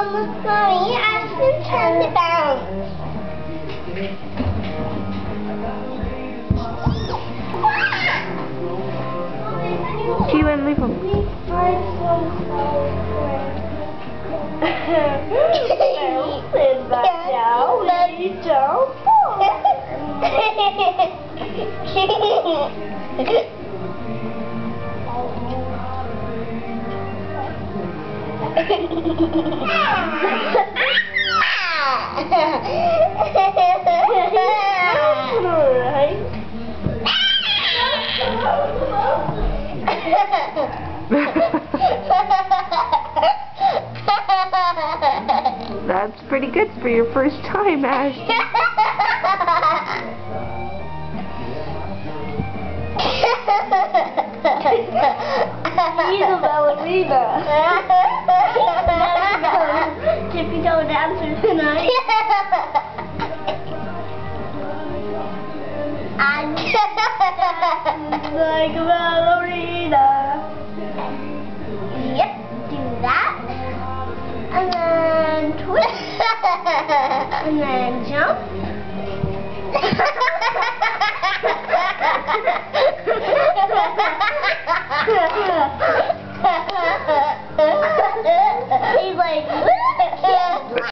Mommy, Ashton trying to bounce. Kaylan, leave him. I'm so sorry. Sit back down. We don't That's pretty good for your first time, Ash. She's a ballerina. Tippy toe dancer tonight. I'm like a ballerina. Yep, do that. And then twist. And then jump.